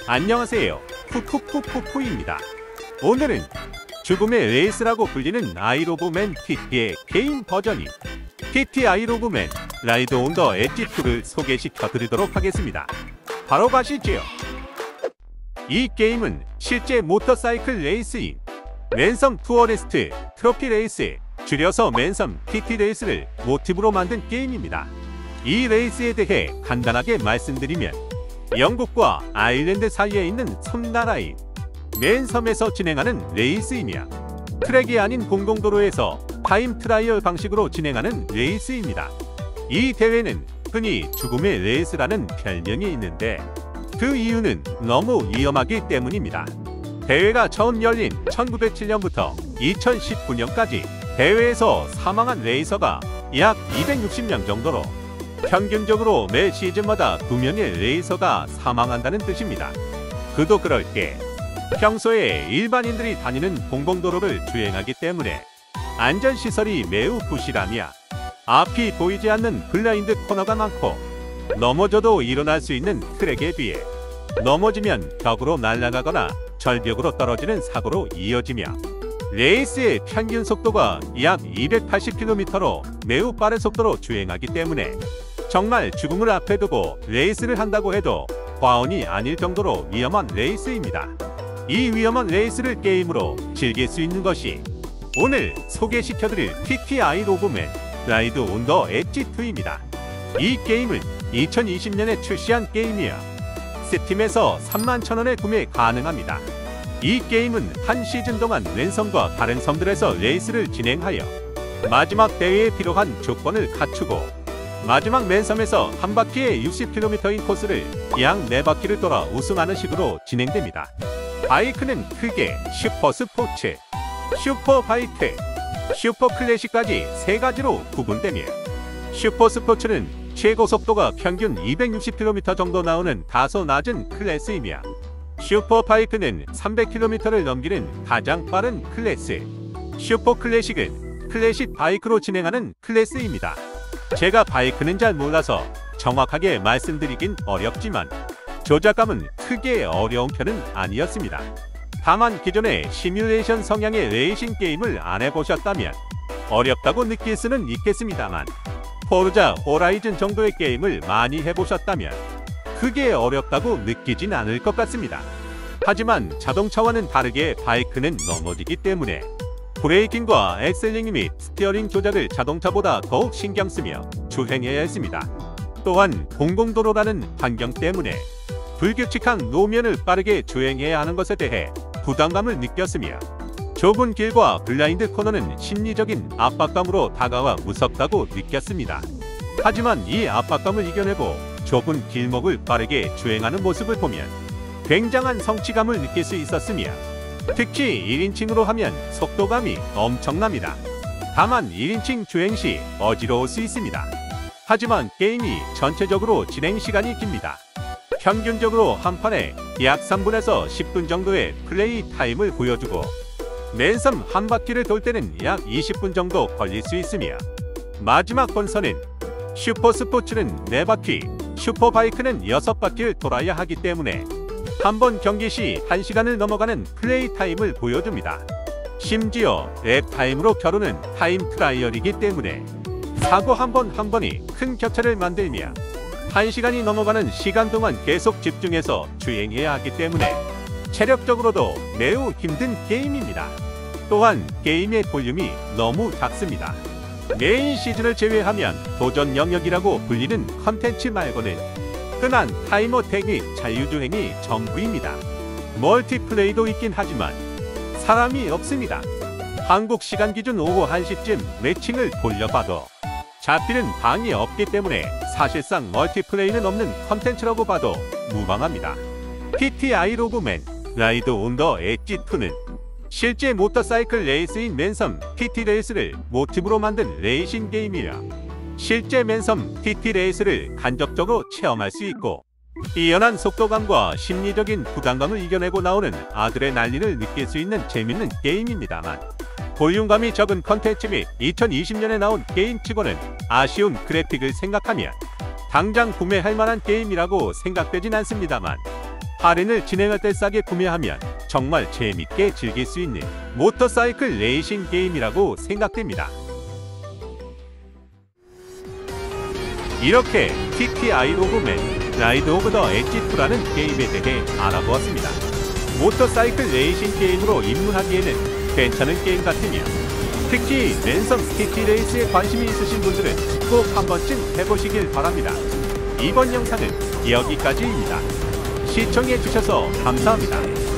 안녕하세요. 푸푸푸푸푸입니다. 오늘은 죽음의 레이스라고 불리는 아이로브맨 TT의 게임 버전인 TT 아이로브맨 라이드 온 더 엣지 2를 소개시켜 드리도록 하겠습니다. 바로 가시죠. 이 게임은 실제 모터사이클 레이스인 맨섬 투어레스트 트로피 레이스, 줄여서 맨섬 TT 레이스를 모티브로 만든 게임입니다. 이 레이스에 대해 간단하게 말씀드리면 영국과 아일랜드 사이에 있는 섬나라인 맨섬에서 진행하는 레이스이며 트랙이 아닌 공공도로에서 타임 트라이얼 방식으로 진행하는 레이스입니다. 이 대회는 흔히 죽음의 레이스라는 별명이 있는데 그 이유는 너무 위험하기 때문입니다. 대회가 처음 열린 1907년부터 2019년까지 대회에서 사망한 레이서가 약 260명 정도로 평균적으로 매 시즌마다 2명의 레이서가 사망한다는 뜻입니다. 그도 그럴 게 평소에 일반인들이 다니는 공공도로를 주행하기 때문에 안전시설이 매우 부실하며 앞이 보이지 않는 블라인드 코너가 많고 넘어져도 일어날 수 있는 트랙에 비해 넘어지면 벽으로 날아가거나 절벽으로 떨어지는 사고로 이어지며 레이스의 평균 속도가 약 280km로 매우 빠른 속도로 주행하기 때문에 정말 죽음을 앞에 두고 레이스를 한다고 해도 과언이 아닐 정도로 위험한 레이스입니다. 이 위험한 레이스를 게임으로 즐길 수 있는 것이 오늘 소개시켜드릴 TT 아이로브맨 라이드 온 더 엣지 2입니다. 이 게임은 2020년에 출시한 게임이어 스팀에서 31,000원에 구매 가능합니다. 이 게임은 한 시즌 동안 맨섬과 다른 섬들에서 레이스를 진행하여 마지막 대회에 필요한 조건을 갖추고 마지막 맨섬에서 한 바퀴에 60km인 코스를 약 4바퀴를 돌아 우승하는 식으로 진행됩니다. 바이크는 크게 슈퍼 스포츠, 슈퍼 바이크, 슈퍼 클래식까지 3가지로 구분되며 슈퍼 스포츠는 최고 속도가 평균 260km 정도 나오는 다소 낮은 클래스이며 슈퍼 바이크는 300km를 넘기는 가장 빠른 클래스, 슈퍼 클래식은 클래식 바이크로 진행하는 클래스입니다. 제가 바이크는 잘 몰라서 정확하게 말씀드리긴 어렵지만 조작감은 크게 어려운 편은 아니었습니다. 다만 기존의 시뮬레이션 성향의 레이싱 게임을 안 해보셨다면 어렵다고 느낄 수는 있겠습니다만 포르자 호라이즌 정도의 게임을 많이 해보셨다면 크게 어렵다고 느끼진 않을 것 같습니다. 하지만 자동차와는 다르게 바이크는 넘어지기 때문에 브레이킹과 엑셀링 및 스티어링 조작을 자동차보다 더욱 신경쓰며 주행해야 했습니다. 또한 공공도로라는 환경 때문에 불규칙한 노면을 빠르게 주행해야 하는 것에 대해 부담감을 느꼈으며 좁은 길과 블라인드 코너는 심리적인 압박감으로 다가와 무섭다고 느꼈습니다. 하지만 이 압박감을 이겨내고 좁은 길목을 빠르게 주행하는 모습을 보면 굉장한 성취감을 느낄 수 있었으며 특히 1인칭으로 하면 속도감이 엄청납니다. 다만 1인칭 주행 시 어지러울 수 있습니다. 하지만 게임이 전체적으로 진행 시간이 깁니다. 평균적으로 한 판에 약 3분에서 10분 정도의 플레이 타임을 보여주고 맨섬 한 바퀴를 돌 때는 약 20분 정도 걸릴 수 있으며 마지막 본선은 슈퍼 스포츠는 4바퀴, 슈퍼 바이크는 6바퀴를 돌아야 하기 때문에 한 번 경기 시 1시간을 넘어가는 플레이 타임을 보여줍니다. 심지어 랩 타임으로 겨루는 타임 트라이얼이기 때문에 사고 한 번 한 번이 큰 격차를 만들며 1시간이 넘어가는 시간 동안 계속 집중해서 주행해야 하기 때문에 체력적으로도 매우 힘든 게임입니다. 또한 게임의 볼륨이 너무 작습니다. 메인 시즌을 제외하면 도전 영역이라고 불리는 컨텐츠 말고는 흔한 타임 어택 및 자유주행이 전부입니다. 멀티플레이도 있긴 하지만 사람이 없습니다. 한국 시간 기준 오후 1시쯤 매칭을 돌려봐도 잡히는 방이 없기 때문에 사실상 멀티플레이는 없는 컨텐츠라고 봐도 무방합니다. TT 아이로브맨 라이드 온 더 엣지 2는 실제 모터사이클 레이스인 맨섬 TT 레이스를 모티브로 만든 레이싱 게임이라 실제 맨섬 TT 레이스를 간접적으로 체험할 수 있고 뛰어난 속도감과 심리적인 부담감을 이겨내고 나오는 아드레날린을 느낄 수 있는 재밌는 게임입니다만 볼륨감이 적은 컨텐츠 및 2020년에 나온 게임치고는 아쉬운 그래픽을 생각하면 당장 구매할 만한 게임이라고 생각되진 않습니다만 할인을 진행할 때 싸게 구매하면 정말 재밌게 즐길 수 있는 모터사이클 레이싱 게임이라고 생각됩니다. 이렇게 TT 아이로브맨 라이드 오브 더 엣지 2라는 게임에 대해 알아보았습니다. 모터사이클 레이싱 게임으로 입문하기에는 괜찮은 게임 같으며 특히 랜섬 TT 레이스에 관심이 있으신 분들은 꼭 한 번쯤 해보시길 바랍니다. 이번 영상은 여기까지입니다. 시청해주셔서 감사합니다.